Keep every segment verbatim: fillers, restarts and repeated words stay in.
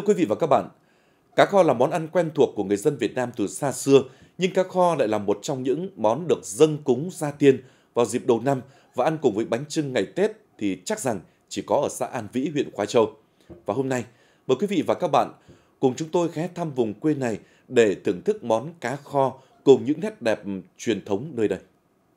quý vị và các bạn, cá kho là món ăn quen thuộc của người dân Việt Nam từ xa xưa, nhưng cá kho lại là một trong những món được dâng cúng gia tiên vào dịp đầu năm và ăn cùng với bánh chưng ngày Tết thì chắc rằng chỉ có ở xã An Vĩ, huyện Khoái Châu. Và hôm nay, mời quý vị và các bạn cùng chúng tôi ghé thăm vùng quê này để thưởng thức món cá kho cùng những nét đẹp truyền thống nơi đây.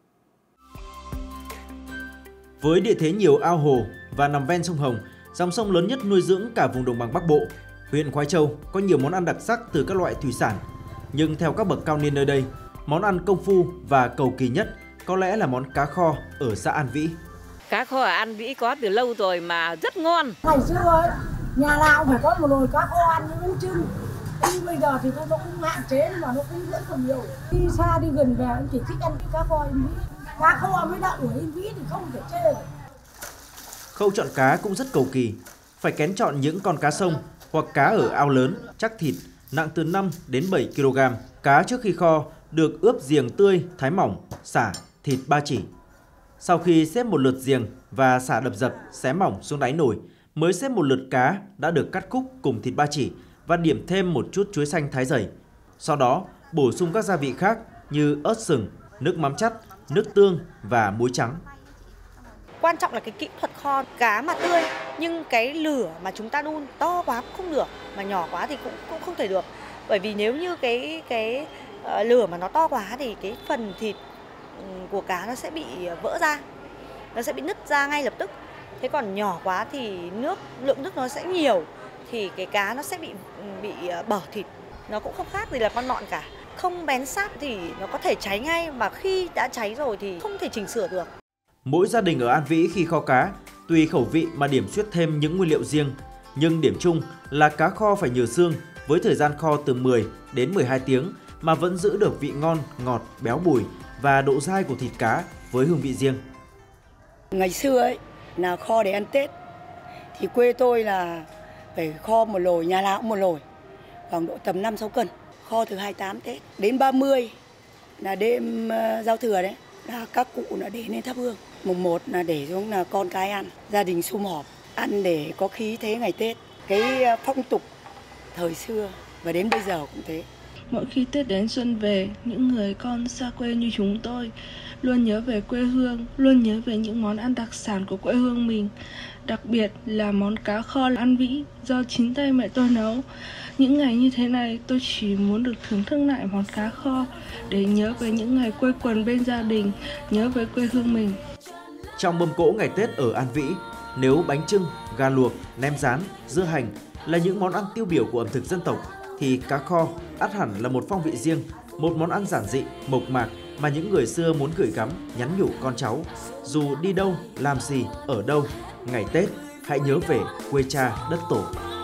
Với địa thế nhiều ao hồ và nằm ven sông Hồng, dòng sông lớn nhất nuôi dưỡng cả vùng đồng bằng Bắc Bộ, huyện Khoái Châu có nhiều món ăn đặc sắc từ các loại thủy sản. Nhưng theo các bậc cao niên nơi đây, món ăn công phu và cầu kỳ nhất có lẽ là món cá kho ở xã An Vĩ. Cá kho ở An Vĩ có từ lâu rồi mà rất ngon. Ngày xưa ấy, nhà nào phải có một nồi cá kho ăn với bánh chưng. Nhưng bây giờ thì nó cũng hạn chế mà nó cũng rất là nhiều. Đi xa đi gần về anh chỉ thích ăn cái cá kho An Vĩ. Cá kho mới đậu ở An Vĩ thì không thể chê được. Khâu chọn cá cũng rất cầu kỳ, phải kén chọn những con cá sông hoặc cá ở ao lớn, chắc thịt, nặng từ năm đến bảy ki lô gam. Cá trước khi kho được ướp giềng tươi, thái mỏng, sả, thịt ba chỉ. Sau khi xếp một lượt giềng và sả đập dập, xé mỏng xuống đáy nồi, mới xếp một lượt cá đã được cắt khúc cùng thịt ba chỉ và điểm thêm một chút chuối xanh thái dày. Sau đó bổ sung các gia vị khác như ớt sừng, nước mắm chắt, nước tương và muối trắng. Quan trọng là cái kỹ thuật kho cá mà tươi, nhưng cái lửa mà chúng ta đun to quá cũng không được, mà nhỏ quá thì cũng cũng không thể được. Bởi vì nếu như cái cái uh, lửa mà nó to quá thì cái phần thịt của cá nó sẽ bị vỡ ra, nó sẽ bị nứt ra ngay lập tức. Thế còn nhỏ quá thì nước lượng nước nó sẽ nhiều, thì cái cá nó sẽ bị bị bở thịt, nó cũng không khác gì là con nọn cả. Không bén sáp thì nó có thể cháy ngay, mà khi đã cháy rồi thì không thể chỉnh sửa được. Mỗi gia đình ở An Vĩ khi kho cá, tùy khẩu vị mà điểm xuyết thêm những nguyên liệu riêng. Nhưng điểm chung là cá kho phải nhừ xương với thời gian kho từ mười đến mười hai tiếng mà vẫn giữ được vị ngon, ngọt, béo bùi và độ dai của thịt cá với hương vị riêng. Ngày xưa ấy là kho để ăn Tết thì quê tôi là phải kho một lồi, nhà nào cũng một lồi, khoảng độ tầm năm sáu cân. Kho từ hai mươi tám Tết đến ba mươi là đêm uh, giao thừa đấy, là các cụ là để lên thắp hương. Mùng một là để xuống là con cái ăn, gia đình sum họp ăn để có khí thế ngày Tết. Cái phong tục thời xưa và đến bây giờ cũng thế. Mỗi khi Tết đến xuân về, những người con xa quê như chúng tôi luôn nhớ về quê hương, luôn nhớ về những món ăn đặc sản của quê hương mình. Đặc biệt là món cá kho An Vĩ do chính tay mẹ tôi nấu. Những ngày như thế này, tôi chỉ muốn được thưởng thức lại món cá kho để nhớ về những ngày quây quần bên gia đình, nhớ về quê hương mình. Trong mâm cỗ ngày Tết ở An Vĩ, nếu bánh chưng, gà luộc, nem rán, dưa hành là những món ăn tiêu biểu của ẩm thực dân tộc, thì cá kho ắt hẳn là một phong vị riêng, một món ăn giản dị, mộc mạc mà những người xưa muốn gửi gắm, nhắn nhủ con cháu. Dù đi đâu, làm gì, ở đâu, ngày Tết hãy nhớ về quê cha đất tổ.